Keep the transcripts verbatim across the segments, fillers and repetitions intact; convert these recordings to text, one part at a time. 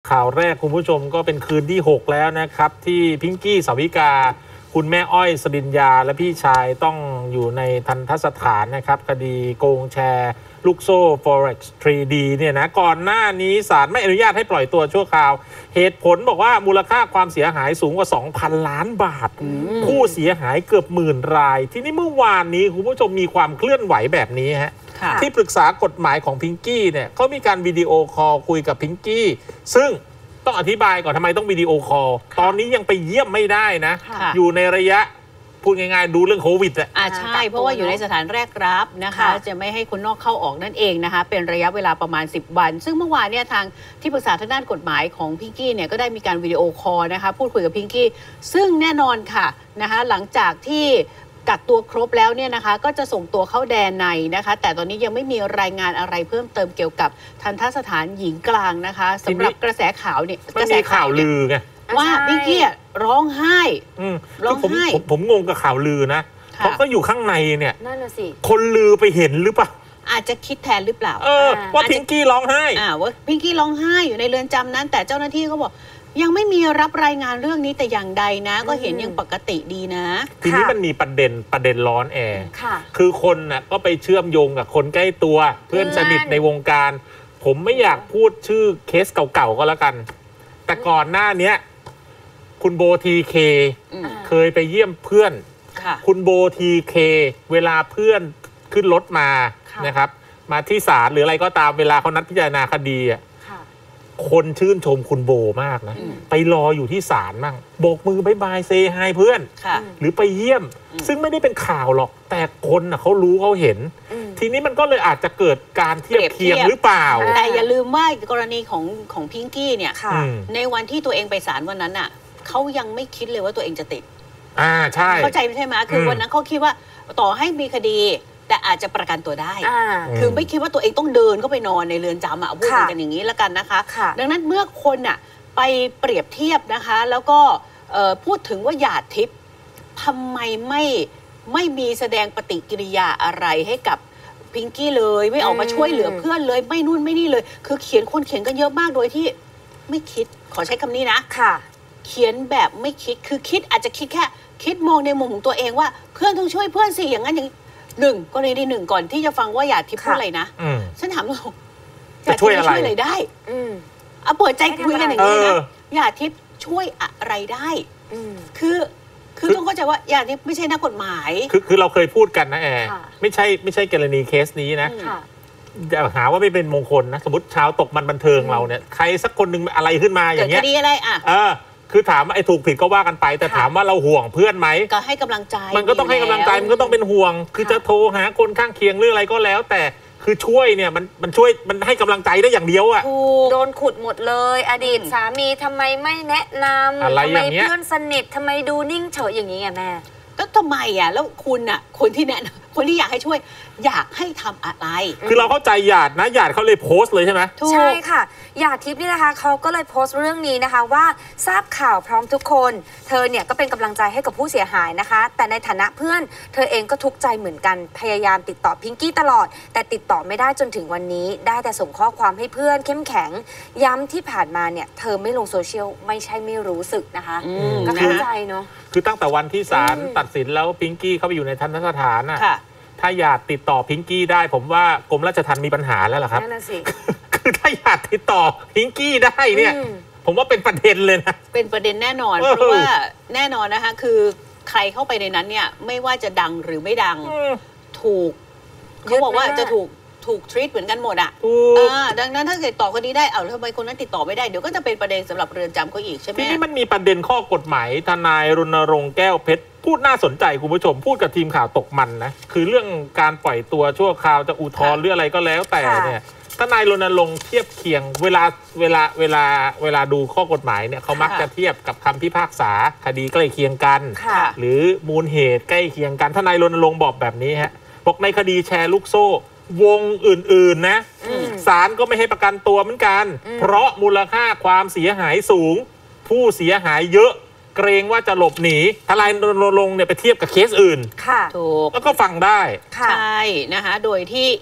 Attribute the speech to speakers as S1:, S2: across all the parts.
S1: ข่าวแรกคุณผู้ชมก็เป็นคืนที่หกแล้วนะครับที่พิงกี้สาวิกาคุณแม่อ้อยสริญญาและพี่ชายต้องอยู่ในทันทสถานนะครับคดีโกงแชร์ลูกโซ่ Forex ทรี ดี เนี่ยนะก่อนหน้านี้ศาลไม่อนุญาตให้ปล่อยตัวชั่วคราวเหตุผลบอกว่ามูลค่าความเสียหายสูงกว่า สองพัน ล้านบาทผู้เสียหายเกือบหมื่นรายที่นี่เมื่อวานนี้คุณผู้ชมมีความเคลื่อนไหวแบบนี้ฮะที่ปรึกษากฎหมายของพิงกี้เนี่ยเขามีการวิดีโอคอลคุยกับพิงกี้ซึ่งต้องอธิบายก่อนทำไมต้องวิดีโอคอลตอนนี้ยังไปเยี่ยมไม่ได้นะอยู่ในระยะพูดง่ายๆดูเรื่องโควิดอ่ะ
S2: อ่าใช่เพราะว่าอยู่ในสถานแรกรับนะคะจะไม่ให้คนนอกเข้าออกนั่นเองนะคะเป็นระยะเวลาประมาณสิบวันซึ่งเมื่อวานเนี่ยทางที่ปรึกษาทางด้านกฎหมายของพิงกี้เนี่ยก็ได้มีการวิดีโอคอลนะคะพูดคุยกับพิงกี้ซึ่งแน่นอนค่ะนะคะหลังจากที่กักตัวครบแล้วเนี่ยนะคะก็จะส่งตัวเข้าแดนในนะคะแต่ตอนนี้ยังไม่มีรายงานอะไรเพิ่มเติมเกี่ยวกับทันทสถานหญิงกลางนะคะสำหรับกระแสข่าวเนี่ย
S1: กระแสข่าวลือไง
S2: ว่าพิงกี้ร้องไห้
S1: ร้องไห้ผมผมงงกับข่าวลือนะเพราะก็อยู่ข้างในเนี่ย
S3: นั่นน่ะสิ
S1: คนลือไปเห็นหรือเปล่า
S2: อาจจะคิดแทนหรือเปล่า
S1: เออว่าพิงกี้ร้องไห้
S2: อ่าว่าพิงกี้ร้องไห้อยู่ในเรือนจำนั้นแต่เจ้าหน้าที่เขาบอกยังไม่มีรับรายงานเรื่องนี้แต่อย่างใดนะก็เห็นยังปกติดีนะ
S1: ทีนี้มันมีประเด็นประเด็นร้อนแอร์คือคนน่ะก็ไปเชื่อมโยงกับคนใกล้ตัวเพื่อนสนิทในวงการผมไม่อยากพูดชื่อเคสเก่าๆก็แล้วกันแต่ก่อนหน้านี้คุณโบทีเคเคยไปเยี่ยมเพื่อนคุณโบทีเคเวลาเพื่อนขึ้นรถมานะครับมาที่ศาลหรืออะไรก็ตามเวลาเขานัดพิจารณาคดีอ่ะคนชื่นชมคุณโบมากนะไปรออยู่ที่ศาลมั่งโบกมือบายบายเซฮายเพื่อนหรือไปเยี่ยมซึ่งไม่ได้เป็นข่าวหรอกแต่คนน่ะเขารู้เขาเห็นทีนี้มันก็เลยอาจจะเกิดการเทียบเคียงหรือเปล่า
S2: แต่อย่าลืมว่ากรณีของของพิงกี้เนี่ยในวันที่ตัวเองไปศาลวันนั้นอ่ะเขายังไม่คิดเลยว่าตัวเองจะติด
S1: อ่าใช่
S2: เข้าใจใช่ไหมคือวันนั้นเขาคิดว่าต่อให้มีคดีแต่อาจจะประกันตัวได้คือไม่คิดว่าตัวเองต้องเดินเข้าไปนอนในเรือนจำอ่ะพูดกันอย่างนี้แล้วกันนะคะดังนั้นเมื่อคนอ่ะไปเปรียบเทียบนะคะแล้วก็พูดถึงว่าหยาดทิพย์ทำไมไม่ไม่มีแสดงปฏิกิริยาอะไรให้กับพิงกี้เลยไม่ออกมาช่วยเหลือเพื่อนเลยไม่นู่นไม่นี่เลยคือเขียนคนเขียนกันเยอะมากโดยที่ไม่คิดขอใช้คำนี้นะ
S3: ค่ะ
S2: เขียนแบบไม่คิดคือคิดอาจจะคิดแค่คิดมองในมุมของตัวเองว่าเพื่อนต้องช่วยเพื่อนสิอย่างนั้นอย่างหนึ่งกรณีหนึ่งก่อนที่จะฟังว่าหยาดทิพย์พูดอะไรนะฉันถามว่าหยาดทิพย์ช่วยอะไรได้เอาเปิดใจคุยกันอย่างนี้นะหยาดทิพย์ช่วยอะไรได้คือคือต้องเข้าใจว่าหยาดทิพย์ไม่ใช่นักกฎหมาย
S1: คือคือเราเคยพูดกันนะแอร์ไม่ใช่ไม่ใช่กรณีเคสนี้นะอย่าหาว่าไม่เป็นมงคลนะสมมติชาวตกมันบันเทิงเราเนี่ยใครสักคนหนึ่งอะไรขึ้นมาอย่างเงี้ย
S2: เกิดคดีอะไรอ่ะ
S1: เออคือถามว่าไอ้ถูกผิดก็ว่ากันไปแต่ถามว่าเราห่วงเพื่อนไหม
S2: ก็ให้กำลังใจ
S1: มันก็ต้องให้กำลังใจมันก็ต้องเป็นห่วงคือจะโทรหาคนข้างเคียงหรืออะไรก็แล้วแต่คือช่วยเนี่ยมันมันช่วยมันให้กำลังใจได้อย่างเดียวอ่ะ
S3: โดนขุดหมดเลยอดีตสามีทำไมไม่แนะนำทำไมเพื่อนสนิททำไมดูนิ่งเฉยอย่างนี้ไงแม่
S2: ก็ทำไมอ่ะแล้วคุณอ่ะคนที่แนะคนที่อยากให้ช่วยอยากให้ทำอะไร
S1: คือเราเข้าใจหยาดนะหยาดเขาเลยโพสต์เลยใช่ไหม
S3: ใช่ค่ะหยาดทิพย์นี่นะคะเขาก็เลยโพสต์เรื่องนี้นะคะว่าทราบข่าวพร้อมทุกคนเธอเนี่ยก็เป็นกำลังใจให้กับผู้เสียหายนะคะแต่ในฐานะเพื่อนเธอเองก็ทุกข์ใจเหมือนกันพยายามติดต่อพิงกี้ตลอดแต่ติดต่อไม่ได้จนถึงวันนี้ได้แต่ส่งข้อความให้เพื่อนเข้มแข็งย้ำที่ผ่านมาเนี่ยเธอไม่ลงโซเชียลไม่ใช่ไม่รู้สึกนะคะก็เข้าใจเนาะ
S1: คือตั้งแต่วันที่ศาลตัดสินแล้วพิงกี้เข้าไปอยู่ในทันทสถานน่ะถ้าอยากติดต่อพิงกี้ได้ผมว่ากรมราชทัณฑ์มีปัญหาแล้วล่ะครับ
S3: นั่นสิ
S1: คือถ้าอยากติดต่อพิงกี้ได้เนี่ยผมว่าเป็นประเด็นเลยนะ
S2: เป็นประเด็นแน่นอนเพราะว่าแน่นอนนะคะคือใครเข้าไปในนั้นเนี่ยไม่ว่าจะดังหรือไม่ดังถูกเขาบอกว่าจะถูกถูกทรีตเหมือนกันหมดอ่ะดังนั้นถ้าติดต่อคนนี้ได้เอาทำไมคนนั้นติดต่อไม่ได้เดี๋ยวก็จะเป็นประเด็นสำหรับเรือนจำเขาอีกใช่ไหม
S1: ทีนี้มันมีประเด็นข้อกฎหมายทนายรณรงค์แก้วเพชรพูดน่าสนใจคุณผู้ชมพูดกับทีมข่าวตกมันนะคือเรื่องการปล่อยตัวชั่วคราวจะอุทธรณ์หรืออะไรก็แล้วแต่เนี่ยทนายรณรงค์เทียบเคียงเวลาเวลาเวลาเวลาดูข้อกฎหมายเนี่ยเขามักจะเทียบกับคำพิพากษาคดีใกล้เคียงกันหรือมูลเหตุใกล้เคียงกันทนายรณรงค์บอกแบบนี้ฮะบอกในคดีแชร์ลูกโซ่วงอื่นๆนะศาลก็ไม่ให้ประกันตัวเหมือนกันเพราะมูลค่าความเสียหายสูงผู้เสียหายเยอะเกรงว่าจะหลบหนีทนายรณรงค์เนี่ยไปเทียบกับเคสอื่น
S2: ถูก
S1: แล้วก็ฟังได้
S2: ใช่นะคะโดยที่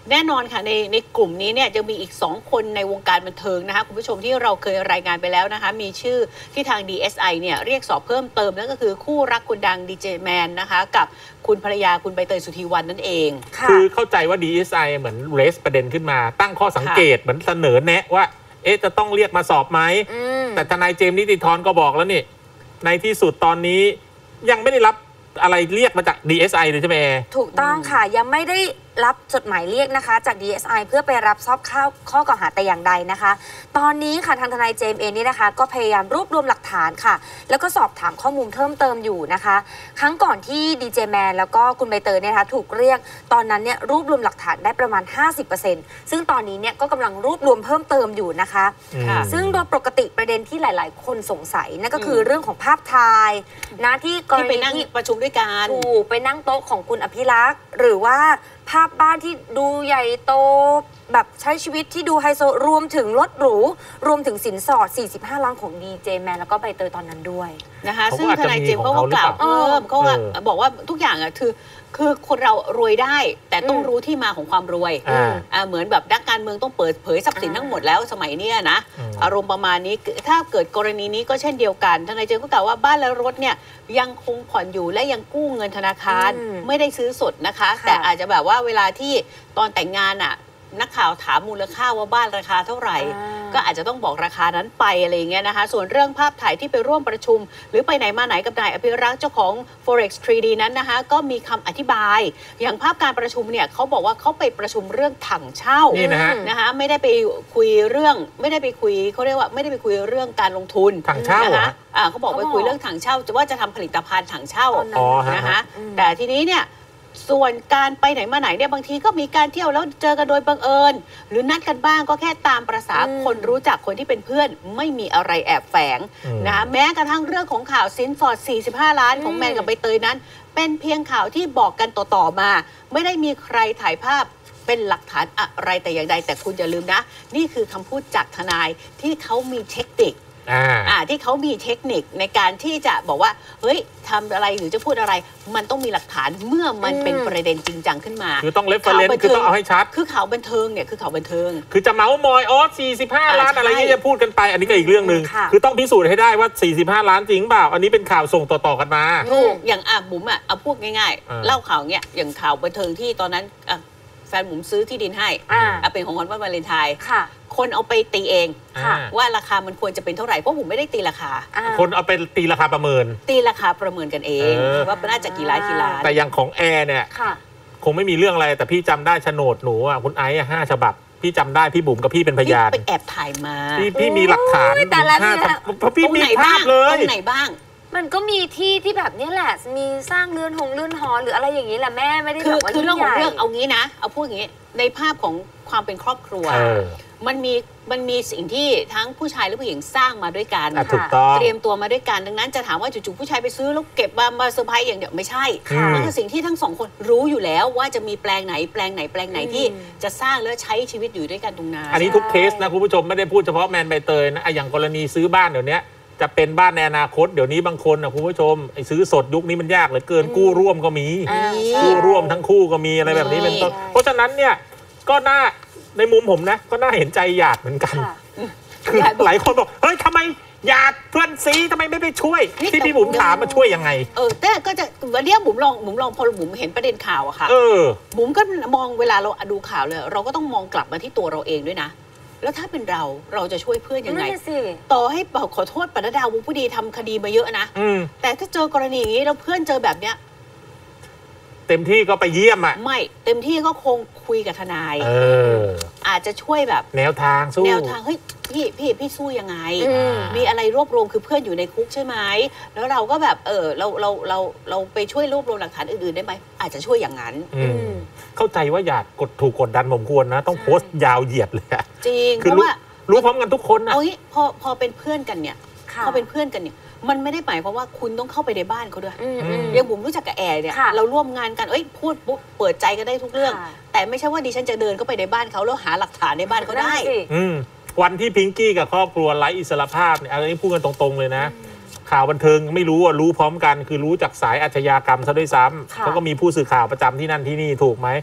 S2: แน่นอนค่ะในในกลุ่มนี้เนี่ยจะมีอีกสองคนในวงการบันเทิงนะคะคุณผู้ชมที่เราเคยรายงานไปแล้วนะคะมีชื่อที่ทาง ดี เอส ไอ เนี่ยเรียกสอบเพิ่มเติมนั่นก็คือคู่รักคนดังดีเจแมนนะคะกับคุณภรรยาคุณใบเตยสุธีวรรณนั่นเอง
S1: คือเข้าใจว่า ดี เอส ไอ เหมือนเรสประเด็นขึ้นมาตั้งข้อสังเกตเหมือนเสนอแนะว่าเอ๊ะจะต้องเรียกมาสอบไหมแต่ทนายเจมส์นิติธรก็บอกแล้วนี่ในที่สุดตอนนี้ยังไม่ได้รับอะไรเรียกมาจาก ดี เอส ไอ เลยใช่ไหม
S3: ถูกต้องค่ะยังไม่ได้รับจดหมายเรียกนะคะจาก ดี เอส ไอ เพื่อไปรับทราบข้อข้อกล่าวหาแต่อย่างใดนะคะตอนนี้ค่ะทางทนายเจมส์เองนี่นะคะก็พยายามรวบรวมหลักฐานค่ะแล้วก็สอบถามข้อมูลเพิ่มเติมอยู่นะคะครั้งก่อนที่ดีเจแมนแล้วก็คุณใบเตยเนี่ยนะคะถูกเรียกตอนนั้นเนี่ยรวบรวมหลักฐานได้ประมาณ ห้าสิบเปอร์เซ็นต์ ซึ่งตอนนี้เนี่ยก็กำลังรวบรวมเพิ่มเติมอยู่นะคะซึ่งโดยปกติประเด็นที่หลาย ๆ คนสงสัยนั่นก็คือเรื่องของภาพถ่ายนะที่กรณีที่
S2: ประชุมด้วยกัน
S3: ถูกไปนั่งโต๊ะของคุณอภิรักษ์หรือว่าภาพบ้านที่ดูใหญ่โตแบบใช้ชีวิตที่ดูไฮโซรวมถึงรถหรูรวมถึงสินสอดสี่สิบห้าล้านของดีเจแมนแล้วก็ใบเตยตอนนั้นด้วย
S2: นะคะซึ่งทนายเจมส์เขาก็กล่าวเพิ่มเขาบอกว่าทุกอย่างอ่ะคือคือคนเรารวยได้แต่ต้องรู้ที่มาของความรวยอ่าเหมือนแบบนักการเมืองต้องเปิดเผยทรัพย์สินทั้งหมดแล้วสมัยนี้นะอารมณ์ประมาณนี้ถ้าเกิดกรณีนี้ก็เช่นเดียวกันทนายเจมส์ก็กล่าวว่าบ้านและรถเนี่ยยังคงผ่อนอยู่และยังกู้เงินธนาคารไม่ได้ซื้อสดนะคะแต่อาจจะแบบว่าเวลาที่ตอนแต่งงานอ่ะนักข่าวถามมูลค่าว่าบ้านราคาเท่าไหร่ก็อาจจะต้องบอกราคานั้นไปอะไรอย่างเงี้ยนะคะส่วนเรื่องภาพถ่ายที่ไปร่วมประชุมหรือไปไหนมาไหนกับนายอภิรักษ์เจ้าของ Forex ทรีดี นั้นนะคะก็มีคำอธิบายอย่างภาพการประชุมเนี่ยเขาบอกว่าเขาไปประชุมเรื่องถังเช่านะคะไม่ได้ไปคุยเรื่องไม่ได้ไปคุยเขาเรียกว่าไม่ได้ไปคุยเรื่องการลงทุน
S1: ถังเช่า
S2: นะคะอ่าเขาบอกไปคุยเรื่องถังเช่าจะว่าจะทำผลิตภัณฑ์ถังเช่านะคะแต่ทีนี้เนี่ยส่วนการไปไหนมาไหนเนี่ยบางทีก็มีการเที่ยวแล้วเจอกันโดยบังเอิญหรือนัดกันบ้างก็แค่ตามประสาคนรู้จักคนที่เป็นเพื่อนไม่มีอะไรแอบแฝงนะแม้กระทั่งเรื่องของข่าวสินสอดสี่สิบห้าล้านของแมนกับใบเตยนั้นเป็นเพียงข่าวที่บอกกันต่อๆมาไม่ได้มีใครถ่ายภาพเป็นหลักฐานอะไรแต่อย่างใดแต่คุณอย่าลืมนะนี่คือคำพูดจากทนายที่เขามีเทคนิคอ่าที่เขามีเทคนิคในการที่จะบอกว่าเฮ้ยทำอะไรหรือจะพูดอะไรมันต้องมีหลักฐานเมื่อมันเป็นประเด็นจริงจังขึ้นมา
S1: คือต้องเรฟเฟอเรนซ์คือต้องเอาให้ชัด
S2: คือข่าวบันเทิงเนี่ยคือข่าวบันเทิง
S1: คือจะเมาส์มอยอ๋อสี่สิบห้าล้านอะไรที่จะพูดกันไปอันนี้ก็อีกเรื่องหนึ่งคือต้องพิสูจน์ให้ได้ว่าสี่สิบห้าล้านจริงเปล่าอันนี้เป็นข่าวส่งต่อๆกันมา
S2: ถูกอย่างอ่ะบุ๋มอ่ะเอาพูดง่ายๆเล่าข่าวเนี้ยอย่างข่าวบันเทิงที่ตอนนั้นแฟนบุ๋มซื้อที่ดินให้อ่ะเป็นของขวัญวันวาเลนไทน์คนเอาไปตีเองว่าราคามันควรจะเป็นเท่าไหร่เพราะผมไม่ได้ตีราคา
S1: คนเอาไปตีราคาประเมิน
S2: ตีราคาประเมินกันเองว่าน่าจะกี่ล้านกี่ล้าน
S1: แต่อย่างของแอร์เนี่ยคงไม่มีเรื่องอะไรแต่พี่จำได้โฉนดหนูอ่ะคุณไอ้ห้าฉบับพี่จำได้พี่บุ๋มกับพี่เป็นพยาน
S2: ไปแอบถ่ายมา
S1: พี่พี่มีหลักฐานห้าเพราะพี่มีภาพเลย
S2: ตรงไหนบ้าง
S3: มันก็มีที่ที่แบบนี้แหละมีสร้างเรือนหงเรือนหอหรืออะไรอย่างนี้แหละแม่ไม่ได้แบบว่า
S2: คือเรื่องของเรื่องเอางี้นะเอาพูดอย่างนี้ในภาพของความเป็นครอบครัวมันมีมันมีสิ่งที่ทั้งผู้ชายและผู้หญิงสร้างมาด้วยกันเตรียมตัวมาด้วยกันดังนั้นจะถามว่าจู่ๆผู้ชายไปซื้อแล้วเก็บมามาเซอร์ไพรส์อย่างเดียวไม่ใช่มันคือสิ่งที่ทั้งสองคนรู้อยู่แล้วว่าจะมีแปลงไหนแปลงไหนแปลงไหนที่จะสร้างแล้วใช้ชีวิตอยู่ด้วยกันตรงนั้น
S1: อันนี้ทุกเคสนะคุณผู้ชมไม่ได้พูดเฉพาะแมนใบเตยนะอย่างกรณีซื้อบ้านเดี๋ยวนี้จะเป็นบ้านในอนาคตเดี๋ยวนี้บางคนนะคุณผู้ชมไอ้ซื้อสดยุคนี้มันยากเหลือเกินกู้ร่วมก็มีกู้ร่วมทั้งคู่ก็มีอะไรแบบนี้เป็นต้นเพราะฉะนั้นเนี่ยก็น่าในมุมผมนะก็น่าเห็นใจหยาดเหมือนกันคือหลายคนบอกเฮ้ยทำไมหยาดเพื่อนซีทำไมไม่ไปช่วยที่พี่บุ๋มถามมาช่วยยังไง
S2: เออแต่ก็จะวันนี้บุ๋มลองบุ๋มลองพอบุ๋มเห็นประเด็นข่าวอะค่ะบุ๋มก็มองเวลาเราดูข่าวเลยเราก็ต้องมองกลับมาที่ตัวเราเองด้วยนะแล้วถ้าเป็นเราเราจะช่วยเพื่อนยังไงต่อให้ขอโทษปนัดดาวงผู้ดีทำคดีมาเยอะนะแต่ถ้าเจอกรณีอย่างนี้แล้วเพื่อนเจอแบบเนี้ย
S1: เต็มที่ก็ไปเยี่ยมอ่ะ
S2: ไม่เต็มที่ก็คงคุยกับทนายเอออาจจะช่วยแบบ
S1: แนวทางสู้
S2: แนวทางเฮ้ยพี่พี่พี่สู้ยังไงมีอะไรรวบรวมคือเพื่อนอยู่ในคุกใช่ไหมแล้วเราก็แบบเออเราเราเราเราไปช่วยรวบรวมหลักฐานอื่นๆได้ไหมอาจจะช่วยอย่างนั้น
S1: เข้าใจว่าอยากกดถูกกดดันผมควรนะต้องโพสต์ยาวเหยียดเลย
S2: จริงเพราะว่า
S1: รู้พร้อมกันทุกคนนะ
S2: เอางี้พอพอเป็นเพื่อนกันเนี่ยพอเป็นเพื่อนกันเนี่ยมันไม่ได้หมายความว่าคุณต้องเข้าไปในบ้านเขาด้วยอย่างผมรู้จักกับแอร์เนี่ยเราร่วมงานกันเอ้ยพูดปุ๊บเปิดใจกันได้ทุกเรื่องแต่ไม่ใช่ว่าดิฉันจะเดินเข้าไปในบ้านเขาแล้วหาหลักฐานในบ้านเขาได้
S1: วันที่พิงกี้กับครอบครัวไร้อิสรภาพเนี่ยอันนี้พูดกันตรงๆเลยนะข่าวบันเทิงไม่รู้อ่ะรู้พร้อมกันคือรู้จากสายอาชญากรรมซะด้วยซ้ำเขาก็มีผู้สื่อข่าวประจำที่นั่นที่นี่ถูกไหม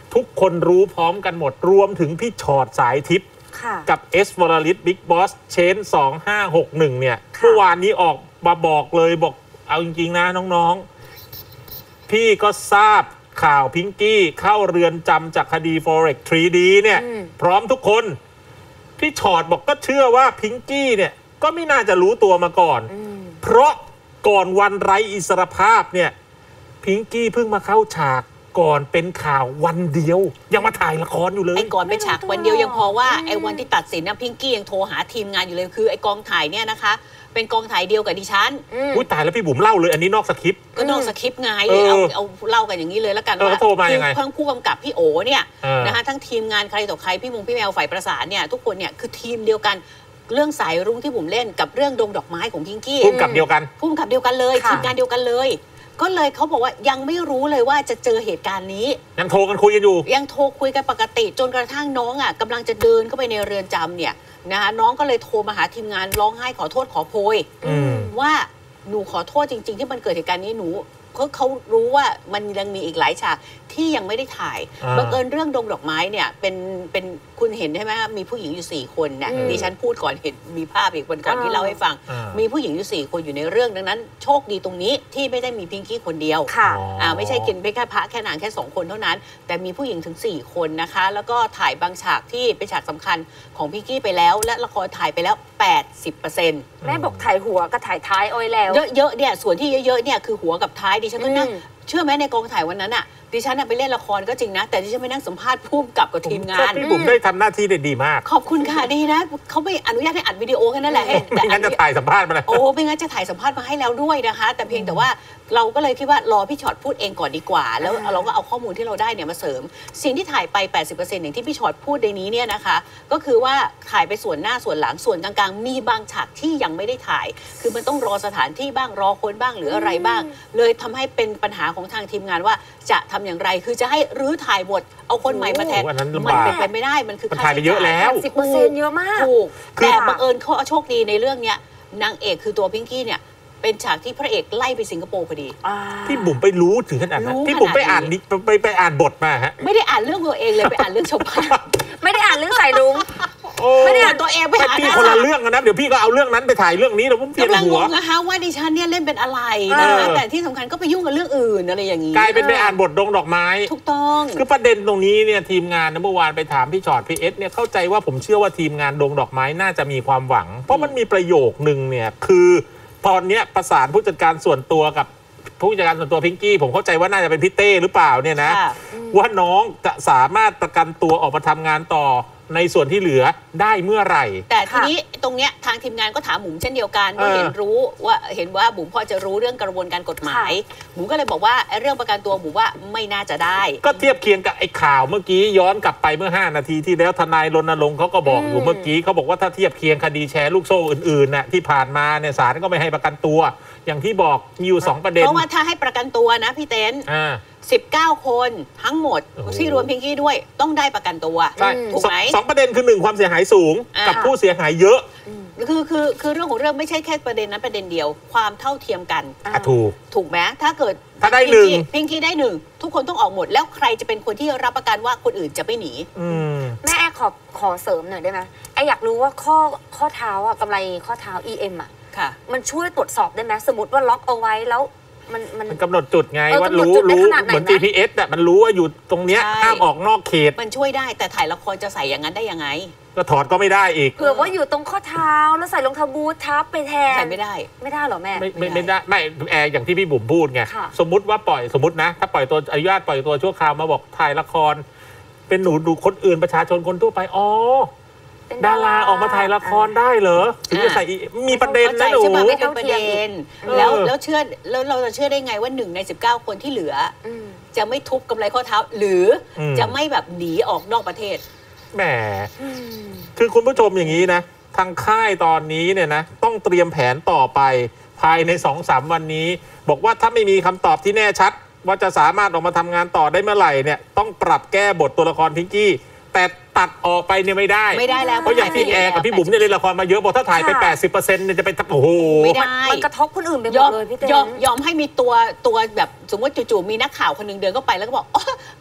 S1: ทุกคนรู้พร้อมกันหมดรวมถึงพี่ชอดสายทิพย์กับเอสวรลิตบิ๊กบอสเชนสองห้าหกหนึ่งเนี่ยเมื่อวานนี้ออกมาบอกเลยบอกเอาจริงๆนะน้องๆพี่ก็ทราบข่าวพิงกี้เข้าเรือนจำจากคดี Forex ทรี ดี เนี่ยพร้อมทุกคนพี่ชอดบอกก็เชื่อว่าพิงกี้เนี่ยก็ไม่น่าจะรู้ตัวมาก่อนเพราะก่อนวันไร้อิสรภาพเนี่ยพิงกี้เพิ่งมาเข้าฉากก่อนเป็นข่าววันเดียวยังมาถ่ายละครอยู่เลย
S2: ไอ้ก่อนเป็นฉากวันเดียวยังพอว่าไอ้วันที่ตัดสินนะพิงกี้ยังโทรหาทีมงานอยู่เลยคือไอ้กองถ่ายเนี่ยนะคะเป็นกองถ่ายเดียวกับดิฉัน
S1: อุ้ยตายแล้วพี่บุ๋มเล่าเลยอันนี้นอกสคริปต์
S2: ก็นอกสคริปต์ไงเอาเอาเล่ากันอย่างนี้เลยแล้วกันว่าทั้งผู้กำกับพี่โอเนี่ยนะคะทั้งทีมงานใครต่อใครพี่มุงพี่แมวฝ่ายประสานเนี่ยทุกคนเนี่ยคือทีมเดียวกันเรื่องสายรุ้งที่บุ๋มเล่นกับเรื่องดงดอกไม้ของพิงกี้
S1: พุ่มกับเดียวกัน
S2: พุ่มกับเดียวกันเลยทีมงานเดียวกันเลยก็เลยเขาบอกว่ายังไม่รู้เลยว่าจะเจอเหตุการณ์นี้
S1: ยังโทรกันคุยกันอยู่
S2: ยังโทรคุยกันปกติจนกระทั่งน้องอ่ะกำลังจะเดินเข้าไปในเรือนจำเนี่ยนะคะน้องก็เลยโทรมาหาทีมงานร้องไห้ขอโทษขอโพยว่าหนูขอโทษจริงๆที่มันเกิดเหตุการณ์นี้หนูเพราะเขารู้ว่ามันยังมีอีกหลายฉากที่ยังไม่ได้ถ่ายบังเอิญเรื่องดงดอกไม้เนี่ยเป็นเป็นคุณเห็นใช่ไหมมีผู้หญิงอยู่สี่คนนะดิฉันพูดก่อนเห็นมีภาพอีกวันก่อนที่เล่าให้ฟังมีผู้หญิงอยู่สี่คนอยู่ในเรื่องดังนั้นโชคดีตรงนี้ที่ไม่ได้มีพิงกี้คนเดียว
S3: ค่ะ
S2: อ่าไม่ใช่กินไปแค่พระแค่นางแค่สองคนเท่านั้นแต่มีผู้หญิงถึงสี่คนนะคะแล้วก็ถ่ายบางฉากที่เป็นฉากสำคัญของพิงกี้ไปแล้วและละครถ่ายไปแล้ว แปดสิบเปอร์เซ็นต์
S3: แม่บอกถ่ายหัวกับถ่ายท้ายอ้อยแล้ว
S2: เยอะๆเนี่ยส่วนที่เยอะๆเนี่ยคือหัวกับท้ายดิฉันก็นั่งเชื่อไหมในกองถ่ายวันนั้นอ่ะดิฉันไปเล่นละครก็จริงนะแต่ดิฉันไปนั่งสัมภาษณ์พุ่มกับกับทีมงาน
S1: พี่บุ๋มได้ทำหน้าที่ได้ดีมาก
S2: ขอบคุณค่ะดีนะเขาไม่อนุญาตให้อัดวิดีโอแค่นั้นแหละให้
S1: แต่ไม่งั้นจะถ่ายสัมภาษณ์มาเลย
S2: โอ้ไม่งั้นจะถ่ายสัมภาษณ์มาให้แล้วด้วยนะคะแต่เพียงแต่ว่าเราก็เลยคิดว่ารอพี่ช็อตพูดเองก่อนดีกว่าแล้วเราก็เอาข้อมูลที่เราได้เนี่ยมาเสริมสิ่งที่ถ่ายไป แปดสิบเปอร์เซ็นต์ อย่างที่พี่ช็อตพูดในนี้เนี่ยนะคะก็คือว่าถ่ายไปส่วนหน้าส่วนหลังส่วนกลางๆมีบางฉากที่ยังไม่ได้ถ่ายคือมันต้องรอสถานที่บ้างรอคนบ้างหรืออะไรบ้างเลยทำให้เป็นปัญหาของทางทีมงานว่าจะทำอย่างไรคือจะให้รื้อถ่ายบทเอาคนใหม่มาแทนมันเป็นไปไม่ได้มันคือ
S1: ถ่ายไปเยอะแล้ว
S3: สิบเปอร์เซ็นต์ เยอะมาก
S2: ถูกแต่บังเอิญเขาโชคดีในเรื่องเนี้ยนางเอกคือตัวพิงกี้เนี่ยเป็นฉากที่พระเอกไล่ไปสิงคโปร์พอดี
S1: พี่บุ๋มไปรู้ถึงขนาดนั้นพี่บุ๋มไปอ่านนี่ไปไปอ่านบทมาฮะ
S2: ไม่ได้อ่านเรื่องตัวเองเลยไปอ่านเรื่องชาวบ้าน
S3: ไม่ได้อ่านเรื่องสายรุ้ง
S2: ไม่ได้อ่านตัวเองไปอ่าน
S1: พี่คนละเรื่องกันนะเดี๋ยวพี่ก็เอาเรื่องนั้นไปถ่ายเรื่องนี้แล้วผมเปลี่ยนหัว
S2: นะคะว่าดิฉันเนี่ยเล่นเป็นอะไรนะคะแต่ที่สำคัญก็ไปยุ่งกับเรื่องอื่นอะไรอย่างนี้
S1: กลายเป็นไปอ่านบทดงดอกไม้
S2: ถูกต้อง
S1: คือประเด็นตรงนี้เนี่ยทีมงานเมื่อวานไปถามพี่ชอตพี่เอสเนี่ยเข้าใจว่าผมเชื่อว่าทีมงานดงดอกไม้น่าจะมีความหวังเพราะมันมีประโยคนึงเนี่ยคือตอนนี้ประสานผู้จัดการส่วนตัวกับผู้จัดการส่วนตัวพิงกี้ผมเข้าใจว่าน่าจะเป็นพี่เต้หรือเปล่าเนี่ยนะว่าน้องจะสามารถประกันตัวออกมาทำงานต่อในส่วนที่เหลือได้เมื่อไหร่
S2: แต่ทีนี้ตรงเนี้ยทางทีมงานก็ถามบุ๋มเช่นเดียวกันว่าเห็นรู้ว่าเห็นว่าบุ๋มพอจะรู้เรื่องกระบวนการกฎหมายบุ๋มก็เลยบอกว่าเรื่องประกันตัวบุ๋มว่าไม่น่าจะได้
S1: ก็เทียบเคียงกับไอ้ข่าวเมื่อกี้ย้อนกลับไปเมื่อห้านาทีที่แล้วทนายรณรงค์เขาก็บอกอยู่เมื่อกี้เขาบอกว่าถ้าเทียบเคียงคดีแชร์ลูกโซ่อื่นๆน่ะที่ผ่านมาเนี่ยศาลก็ไม่ให้ประกันตัวอย่างที่บอกมีอยู่สองประเด็น
S2: เพราะว่าถ้าให้ประกันตัวนะพี่เต้นสิบเก้าคนทั้งหมดที่รวมพิงกี้ด้วยต้องได้ประกันตัวถูกไหม
S1: สองประเด็นคือหนึ่งความเสียหายสูงกับผู้เสียหายเยอะ
S2: คือคือคือเรื่องของเรื่องไม่ใช่แค่ประเด็นนั้นประเด็นเดียวความเท่าเทียมกัน
S1: ถูก
S2: ถูกไหมถ้าเกิด
S1: ถ้าได้หนึ่ง
S2: พิงกี้ได้หนึ่งทุกคนต้องออกหมดแล้วใครจะเป็นคนที่รับประกันว่าคนอื่นจะไม่หนี
S3: แม่แอขอขอเสริมหน่อยได้ไหมไออยากรู้ว่าข้อข้อเท้าอ่ะกำไรข้อเท้า อี เอ็ม อ่ะมันช่วยตรวจสอบได้ไหมสมมติว่าล็อกเอาไว้แล้วมันมัน
S1: กำหนดจุดไงว่ารู้รู้เหมือน จี พี เอส อ่ะมันรู้ว่าอยู่ตรงเนี้ยห้ามออกนอกเขต
S2: มันช่วยได้แต่ถ่ายละครจะใส่อย่างนั้นได้ยังไง
S1: ก็ถอดก็ไม่ได้อีก
S3: เผื่อว่าอยู่ตรงข้อเท้าแล้วใส่รองเท้าบูททับไปแทน
S2: ใส่ไม่ได้
S3: ไม่ได้หรอแม่
S1: ไม่ไม่ได้ไม่แอร์อย่างที่พี่บุ๋มพูดไงสมมุติว่าปล่อยสมมตินะถ้าปล่อยตัวอนุญาตปล่อยตัวชั่วคราวมาบอกถ่ายละครเป็นหนูดูคนอื่นประชาชนคนทั่วไปอ๋อดาราออกมาถ่ายละครได้เหรอถึงจะใส่มีประเด็นนะหนู
S2: ไม่เป็นประเด็นแล้วแล้วเชื่อแล้วเราจะเชื่อได้ไงว่าหนึ่งในสิบเก้าคนที่เหลือจะไม่ทุบกำไรข้อเท้าหรือจะไม่แบบหนีออกนอกประเทศ
S1: แหมคือคุณผู้ชมอย่างนี้นะทางค่ายตอนนี้เนี่ยนะต้องเตรียมแผนต่อไปภายใน สองถึงสาม วันนี้บอกว่าถ้าไม่มีคำตอบที่แน่ชัดว่าจะสามารถออกมาทำงานต่อได้เมื่อไหร่เนี่ยต้องปรับแก้บทตัวละครพิงกี้แต่ตัดออกไปเนี่ยไม่ได้
S2: ไม่ได้แล้ว
S1: เพราะอย่างพี่แอร์กับพี่บุ๋มเนี่ยเล่นละครมาเยอะบอกถ้าถ่ายไป แปดสิบเปอร์เซ็นต์ เนี่ยจะไปโอ้โห
S2: ไม่ได้
S3: มันกระทบคนอื่นไปหมดเลยพี่เต้
S2: ยอมยอมให้มีตัวตัวแบบสมมติจู่ๆมีนักข่าวคนนึงเดินเข้าไปแล้วก็บอกอ๋อ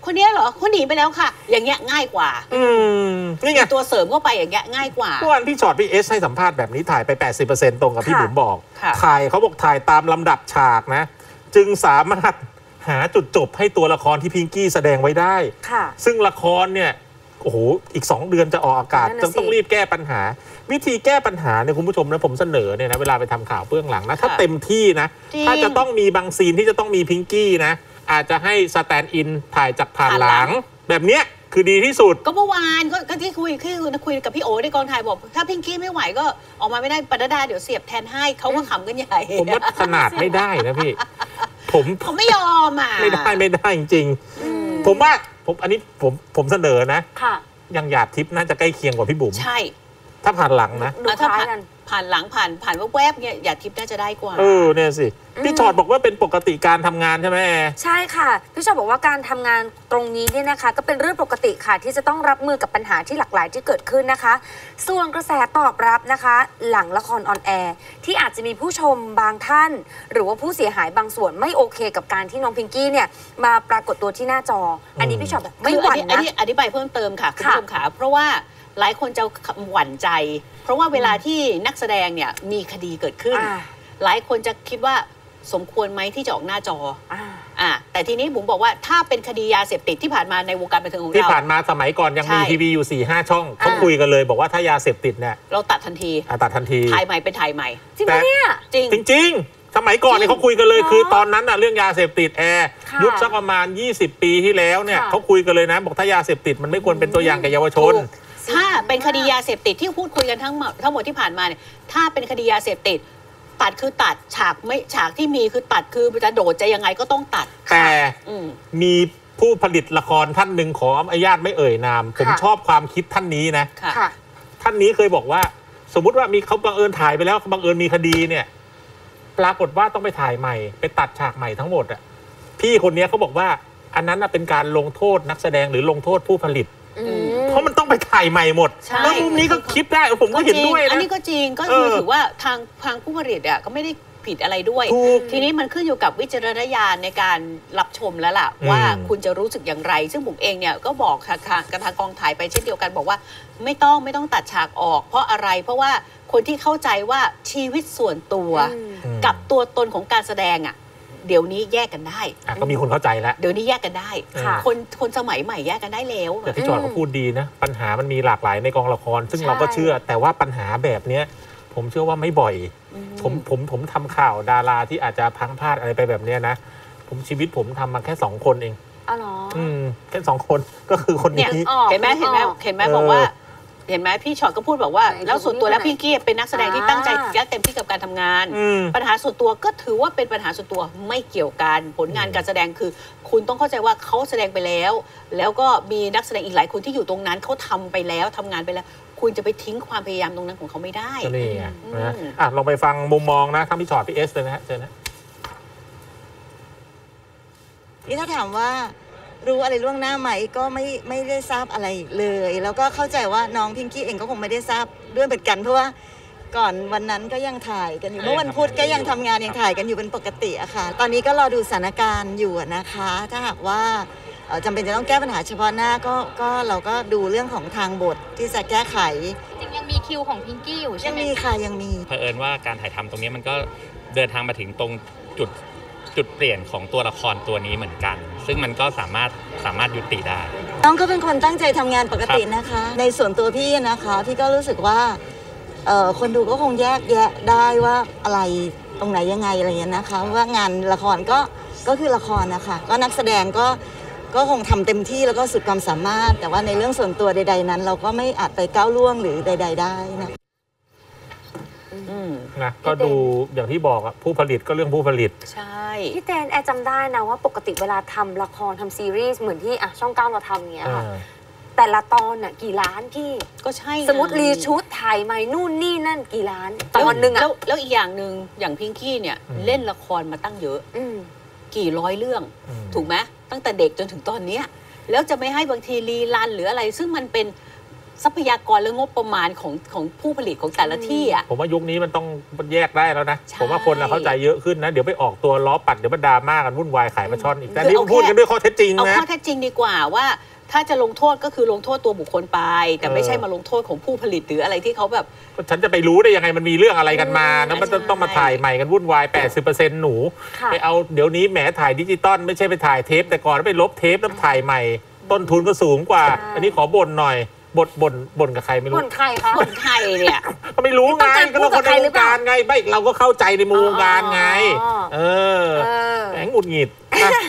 S2: คนนี้เหรอเขาหนีไปแล้วค่ะ อย่างเงี้ยง่ายกว่า
S1: อืมนี่ไง
S2: ตัวเสริมเข้าไปอย่างเงี้ยง่ายกว่า
S1: เมื่อวานพี่ชอตพี่เอสให้สัมภาษณ์แบบนี้ถ่ายไป แปดสิบเปอร์เซ็นต์ ตรงกับพี่บุ๋มบอก
S2: ค่ะ
S1: ถ่ายเขาบอกถ่ายตามลำดับฉากนะ จึงสามารถหาจุดจบให้ตัวละครที่พิงกี้แสดงไว้ได้
S3: ค่ะ
S1: ซึ่งละครเนี่ยโอ้โหอีกสองเดือนจะออกอากาศจึงต้องรีบแก้ปัญหา วิธีแก้ปัญหาเนี่ยคุณผู้ชมนะผมเสนอเนี่ยนะเวลาไปทำข่าวเบื้องหลังนะถ้าเต็มที่นะถ้าจะต้องมีบางซีนที่จะต้องมีพิงกี้นะอาจจะให้สแตนด์อินถ่ายจากผ่านหลังแบบเนี้ยคือดีที่สุด
S2: ก็เมื่อวานก็ที่คุยที่คุยกับพี่โอในกองถ่ายบอกถ้าพิงกี้ไม่ไหวก็ออกมาไม่ได้ปนัดดาเดี๋ยวเสียบแทนให้เขาก็ขำกันใหญ่
S1: ผมว่าขนาดไม่ได้นะพี่ผม
S2: ผมไม่ยอมอ่ะ
S1: ไม่ได้ไม่ได้จริงๆผมว่าผมอันนี้ผมผมเสนอนะยังหยาดทิพย์น่าจะใกล้เคียงกว่าพี่บุ๋ม
S2: ใช่
S1: ถ้าผ่านหลังนะ
S3: ถ้าผ่าน
S2: ผ่านหลังผ่านผ่านแวบๆเนี่ยหยาดทิพย์น่าจะได้กว่า
S1: เออเนี่ยสิพี่ชอตบอกว่าเป็นปกติการทำงานใช่ไหม
S3: ใช่ค่ะพี่ชอตบอกว่าการทำงานตรงนี้เนี่ยนะคะก็เป็นเรื่องปกติค่ะที่จะต้องรับมือกับปัญหาที่หลากหลายที่เกิดขึ้นนะคะส่วนกระแสตอบรับนะคะหลังละครออนแอร์ที่อาจจะมีผู้ชมบางท่านหรือว่าผู้เสียหายบางส่วนไม่โอเคกับการที่น้องพิงกี้เนี่ยมาปรากฏตัวที่หน้าจออันนี้พี่ชอตบอกไม่หวั่นนะ
S2: อธิบายเพิ่มเติมค่ะคุณผู้ชมค่ะเพราะว่าหลายคนจะหวั่นใจเพราะว่าเวลาที่นักแสดงเนี่ยมีคดีเกิดขึ้นหลายคนจะคิดว่าสมควรไหมที่จะออกหน้าจออ่าแต่ทีนี้บุ๋มบอกว่าถ้าเป็นคดียาเสพติดที่ผ่านมาในวงการบันเทิงของเรา
S1: ที่ผ่านมาสมัยก่อนยังมีทีวีอยู่ สี่ห้า ช่องเขาคุยกันเลยบอกว่าถ้ายาเสพติดเนี่ย
S2: เราตัดทันที
S1: ตัดทันที
S2: ถ่ายใหม่เป็นถ่ายใหม่
S3: จริงไหมเนี่ย
S2: จริง
S1: จริงสมัยก่อนเนี่ยเขาคุยกันเลยคือตอนนั้นน่ะเรื่องยาเสพติดแอร์ยุคสักประมาณยี่สิบปีที่แล้วเนี่ยเขาคุยกันเลยนะบอกถ้ายาเสพติดมันไม่ควรเป็นตัวอย่างแก่เยาวชน
S2: ถ้าเป็นคดียาเสพติดที่พูดคุยกันทั้งหมดทั้งหมดที่ผ่านมาเนี่ยถ้าเป็นคดียาเสพติดตัดคือตัดฉากไม่ฉากที่มีคือตัดคือจะโดดจะยังไงก็ต้องตัด
S1: แต่มีผู้ผลิตละครท่านหนึ่งขออนุญาตไม่เอ่ยนามผมชอบความคิดท่านนี้นะท่านนี้เคยบอกว่าสมมุติว่ามีเขาบังเอิญถ่ายไปแล้วบังเอิญมีคดีเนี่ยปรากฏว่าต้องไปถ่ายใหม่ไปตัดฉากใหม่ทั้งหมดอ่ะพี่คนนี้เขาบอกว่าอันนั้นเป็นการลงโทษนักแสดงหรือลงโทษผู้ผลิตเพราะมันต้องไปถ่ายใหม่หมดแล้วมุมนี้ก็คิดได้ผมก็เห็นด้วยนะ
S2: อันนี้ก็จริงก็คือถือว่าทางทางผู้ผลิตอ่ะก็ไม่ได้ผิดอะไรด้วยทีนี้มันขึ้นอยู่กับวิจารณญาณในการรับชมแล้วล่ะว่าคุณจะรู้สึกอย่างไรซึ่งผมเองเนี่ยก็บอกทางกับทางกองถ่ายไปเช่นเดียวกันบอกว่าไม่ต้องไม่ต้องตัดฉากออกเพราะอะไรเพราะว่าคนที่เข้าใจว่าชีวิตส่วนตัวกับตัวตนของการแสดงอ่ะเดี๋ยวนี้แยกกันได้
S1: ก็มีคนเข้าใจแล้ว
S2: เดี๋ยวนี้แยกกันได้คนคนสมัยใหม่แยกกันได้แล้ว
S1: แต่พี่จอยเขาพูดดีนะปัญหามันมีหลากหลายในกองละครซึ่งเราก็เชื่อแต่ว่าปัญหาแบบเนี้ยผมเชื่อว่าไม่บ่อยผมผมผมทำข่าวดาราที่อาจจะพังพลาดอะไรไปแบบเนี้ยนะผมชีวิตผมทำมาแค่สองคนเอง
S3: อ๋อเหรอ
S1: อืมแค่สองคนก็คือคนนี้
S2: เห็นไหมเห็นไหมเห็นไหมบอกว่าเห็นไหมพี่ชอตก็พูดบอกว่าแล้วส่วนตัวแล้วพี่กี้เป็นนักแสดงที่ตั้งใจและเต็มที่กับการทำงานปัญหาส่วนตัวก็ถือว่าเป็นปัญหาส่วนตัวไม่เกี่ยวกันผลงานการแสดงคือคุณต้องเข้าใจว่าเขาแสดงไปแล้วแล้วก็มีนักแสดงอีกหลายคนที่อยู่ตรงนั้นเขาทำไปแล้วทำงานไปแล้วคุณจะไปทิ้งความพยายามตรงนั้นของเขาไม่ได้
S1: นี่ไงนะอ่ะลองไปฟังมุมมองนะทั้งพี่ชอตพี่เอสเลยนะฮะเจอนะ
S4: นี่ถ้าถามว่ารู้อะไรล่วงหน้าไหมก็ไม่ไม่ได้ทราบอะไรเลยแล้วก็เข้าใจว่าน้องพิงกี้เองก็คงไม่ได้ทราบด้วยเหมือนกันเพราะว่าก่อนวันนั้นก็ยังถ่ายกันอยู่เมื่อวันพุธก็ยังทำงานยังถ่ายกันอยู่เป็นปกติอะค่ะตอนนี้ก็รอดูสถานการณ์อยู่นะคะถ้าหากว่าจำเป็นจะต้องแก้ปัญหาเฉพาะหน้าก็ก็เราก็ดูเรื่องของทางบทที่จะแก้ไข
S3: จริงยังมีคิวของพิงกี้อยู่ใช่ไหม
S4: ยังมีค่ะยังมี
S5: เผอิญว่าการถ่ายทำตรงนี้มันก็เดินทางมาถึงตรงจุดจุดเปลี่ยนของตัวละครตัวนี้เหมือนกันซึ่งมันก็สามารถสามารถยุติได้
S4: น้องก็เป็นคนตั้งใจทำงานปกตินะคะในส่วนตัวพี่นะคะพี่ก็รู้สึกว่าเอ่อคนดูก็คงแยกแยะได้ว่าอะไรตรงไหนยังไงอะไรอย่างเงี้ยนะคะว่างานละครก็ก็คือละครนะคะก็นักแสดงก็ก็คงทำเต็มที่แล้วก็สุดความสามารถแต่ว่าในเรื่องส่วนตัวใดๆนั้นเราก็ไม่อาจไปก้าวล่วงหรือใดๆได้นะ
S1: นะก็ดูอย่างที่บอกอะผู้ผลิตก็เรื่องผู้ผลิต
S2: ใช่
S3: พี่แตนแอจำได้นะว่าปกติเวลาทำละครทำซีรีส์เหมือนที่อ่ะช่องเก้าเราทำอย่างเงี้ยค่ะแต่ละตอนน่ะกี่ล้านพี่
S2: ก็ใช่
S3: สมมติรีชุดถ่ายใหม่นู่นนี่นั่นกี่ล้านตอนหนึ่งอะ
S2: แล้วแล้วอีกอย่างหนึ่งอย่างพิงกี้เนี่ยเล่นละครมาตั้งเยอะกี่ร้อยเรื่องถูกไหมตั้งแต่เด็กจนถึงตอนเนี้ยแล้วจะไม่ให้บางทีรีรันหรืออะไรซึ่งมันเป็นทรัพยากรและงบประมาณของของผู้ผลิตของแต่ละที่อ่ะ
S1: ผมว่ายุคนี้มันต้องแยกได้แล้วนะ
S2: ใช่
S1: ผมว่าคนเราเข้าใจเยอะขึ้นนะ เดี๋ยวไปออกตัวล้อปัดเดี๋ยวมันดราม่ากันวุ่นวายขายปลาช่อนอีกแต่นี่พูดกันด้วยข้อเท็จจริง
S2: เอา
S1: นะ
S2: ข้อเท็จจริงดีกว่าว่าถ้าจะลงโทษก็คือลงโทษตัวบุคคลไป แต่ไม่ใช่มาลงโทษของผู้ผลิตหรืออะไรที่เขาแบบ
S1: ฉันจะไปรู้ได้ยังไงมันมีเรื่องอะไรกันมาแล้วมันต้องมาถ่ายใหม่กันวุ่นวาย แปดสิบเปอร์เซ็นต์ หนูไปเอาเดี๋ยวนี้แหมถ่ายดิจิตอลไม่ใช่ไปถ่ายเทปแต่ก่อนไปลบเทปแล้วถ่ายใหม่ ต้นทุนก็สูงกว่า อันนี้ขอบ่นหน่อยบ่นบ่นบ่นกับใครไม่รู้
S3: บ่นใครคะ
S2: คนไทยเนี่ย
S1: ก็ไม่รู้ไงก็เราคนในวงการไงไม่เราก็เข้าใจในมุมวงการไง เออแหมหงุดหงิด